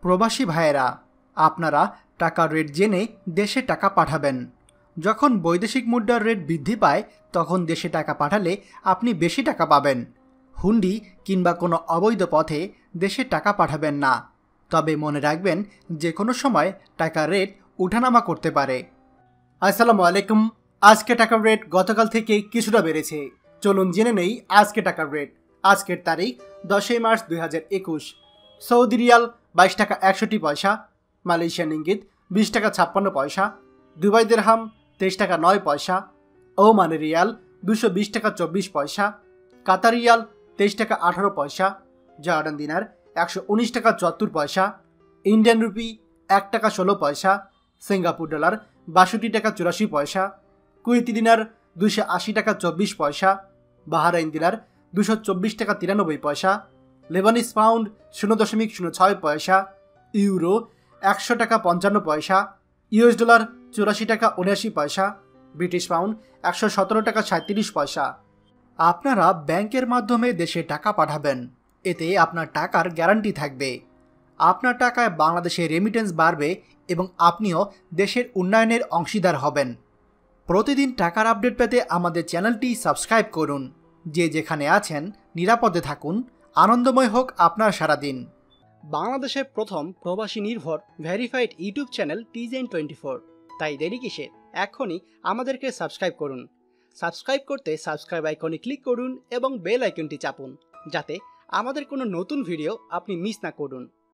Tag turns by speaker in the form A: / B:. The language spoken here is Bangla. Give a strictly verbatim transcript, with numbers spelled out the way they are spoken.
A: প্রবাসী ভাইয়েরা, আপনারা টাকার রেট জেনে দেশে টাকা পাঠাবেন। যখন বৈদেশিক মুদ্রার রেট বৃদ্ধি পায় তখন দেশে টাকা পাঠালে আপনি বেশি টাকা পাবেন। হুন্ডি কিংবা কোনো অবৈধ পথে দেশে টাকা পাঠাবেন না। তবে মনে রাখবেন, যে কোনো সময় টাকার রেট উঠানামা করতে পারে। আসসালামু আলাইকুম। আজকে টাকার রেট গতকাল থেকে কিছুটা বেড়েছে। চলুন জেনে নেই আজকে টাকার রেট। আজকের তারিখ দশই মার্চ দুই হাজার একুশ। সৌদি রিয়াল বাইশ টাকা একষট্টি পয়সা, মালয়েশিয়ান ইঙ্গিত বিশ টাকা ছাপ্পান্ন পয়সা, দুবাই দিরহাম তেইশ টাকা নয় পয়সা, ওমানের রিয়াল দুশো বিশ টাকা চব্বিশ পয়সা, কাতার রিয়াল তেইশ টাকা আঠারো পয়সা, জর্ডান দিনার একশো উনিশ টাকা চুয়াত্তর পয়সা, ইন্ডিয়ান রুপি এক টাকা ষোলো পয়সা, সিঙ্গাপুর ডলার বাষট্টি টাকা চুরাশি পয়সা, কুয়েতি দিনার দুশো আশি টাকা চব্বিশ পয়সা, বাহারাইন দিনার দুশো চব্বিশ টাকা তিরানব্বই পয়সা, লেবানিস পাউন্ড শূন্য দশমিক শূন্য ছয় পয়সা, ইউরো একশো টাকা পঞ্চান্ন পয়সা, ইউএস ডলার চুরাশি টাকা উনআশি পয়সা, ব্রিটিশ পাউন্ড একশো সতেরো টাকা সাঁত্রিশ পয়সা। আপনারা ব্যাংকের মাধ্যমে দেশে টাকা পাঠাবেন। এতে আপনার টাকার গ্যারান্টি থাকবে। আপনার টাকায় বাংলাদেশে রেমিটেন্স বাড়বে এবং আপনিও দেশের উন্নয়নের অংশীদার হবেন। প্রতিদিন টাকার আপডেট পেতে আমাদের চ্যানেলটি সাবস্ক্রাইব করুন। যে যেখানে আছেন নিরাপদে থাকুন। আনন্দময় হোক আপনার সারাদিন।
B: বাংলাদেশের প্রথম প্রবাসী নির্ভর ভেরিফাইড ইউটিউব চ্যানেল টিজেন টোয়েন্টি ফোর। তাই দেরি কিসের? এখনই আমাদেরকে সাবস্ক্রাইব করুন। সাবস্ক্রাইব করতে সাবস্ক্রাইব আইকনে ক্লিক করুন এবং বেল আইকনটি চাপুন, যাতে আমাদের কোনো নতুন ভিডিও আপনি মিস না করুন।